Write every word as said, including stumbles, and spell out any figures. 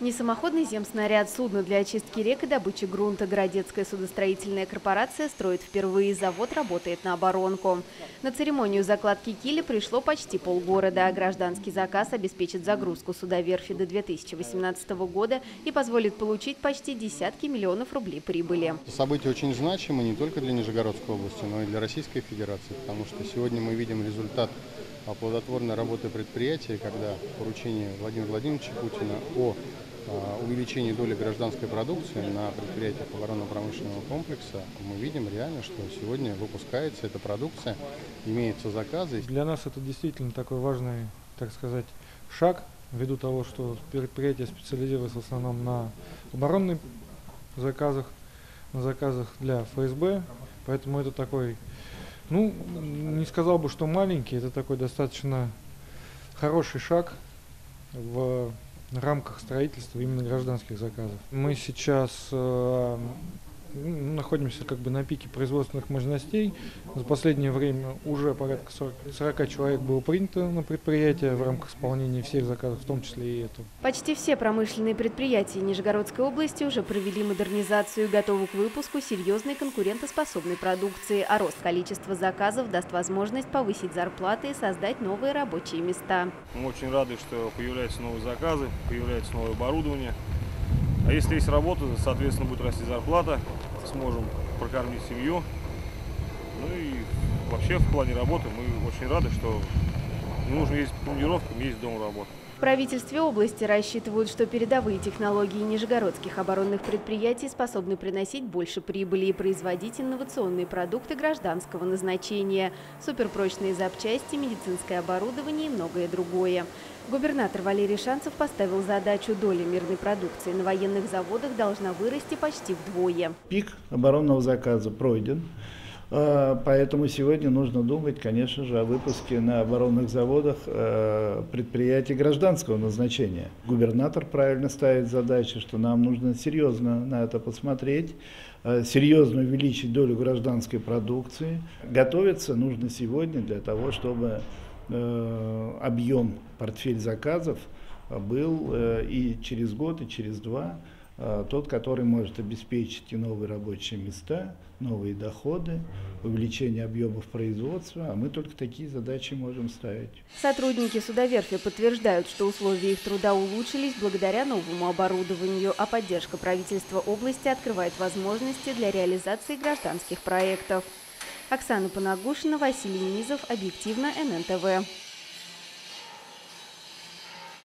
Несамоходный земснаряд, судно для очистки рек и добычи грунта Городецкая судостроительная корпорация строит впервые. Завод работает на оборонку. На церемонию закладки киля пришло почти полгорода. Гражданский заказ обеспечит загрузку судоверфи до две тысячи восемнадцатого года и позволит получить почти десятки миллионов рублей прибыли. Событие очень значимо не только для Нижегородской области, но и для Российской Федерации, потому что сегодня мы видим результат плодотворной работы предприятия, когда поручение Владимира Владимировича Путина о увеличении доли гражданской продукции на предприятиях оборонно-промышленного комплекса, мы видим реально, что сегодня выпускается эта продукция, имеются заказы. Для нас это действительно такой важный, так сказать, шаг, ввиду того, что предприятие специализируется в основном на оборонных заказах, на заказах для эф эс бэ, поэтому это такой, ну, не сказал бы, что маленький, это такой достаточно хороший шаг в в рамках строительства именно гражданских заказов. Мы сейчас э, находимся как бы на пике производственных мощностей. За последнее время уже порядка сорока человек было принято на предприятие в рамках исполнения всех заказов, в том числе и этого. Почти все промышленные предприятия Нижегородской области уже провели модернизацию и готовы к выпуску серьезной конкурентоспособной продукции. А рост количества заказов даст возможность повысить зарплаты и создать новые рабочие места. Мы очень рады, что появляются новые заказы, появляется новое оборудование. А если есть работа, соответственно, будет расти зарплата, сможем прокормить семью. Ну и вообще в плане работы мы очень рады, что не нужно ездить по командировкам, ездить дома работать. В правительстве области рассчитывают, что передовые технологии нижегородских оборонных предприятий способны приносить больше прибыли и производить инновационные продукты гражданского назначения, суперпрочные запчасти, медицинское оборудование и многое другое. Губернатор Валерий Шанцев поставил задачу: доля мирной продукции на военных заводах должна вырасти почти вдвое. Пик оборонного заказа пройден. Поэтому сегодня нужно думать, конечно же, о выпуске на оборонных заводах предприятий гражданского назначения. Губернатор правильно ставит задачу, что нам нужно серьезно на это посмотреть, серьезно увеличить долю гражданской продукции. Готовиться нужно сегодня для того, чтобы объем, портфель заказов был и через год, и через два. Тот, который может обеспечить и новые рабочие места, новые доходы, увеличение объемов производства, а мы только такие задачи можем ставить. Сотрудники судоверфи подтверждают, что условия их труда улучшились благодаря новому оборудованию, а поддержка правительства области открывает возможности для реализации гражданских проектов. Оксана Панагушина, Василий Низов, объективно эн эн тэ вэ.